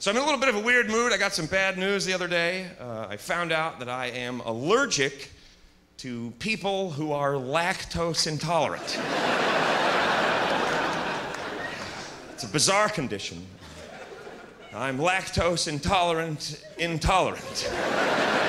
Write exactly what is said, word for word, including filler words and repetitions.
So I'm in a little bit of a weird mood. I got some bad news the other day. Uh, I found out that I am allergic to people who are lactose intolerant. It's a bizarre condition. I'm lactose intolerant, intolerant.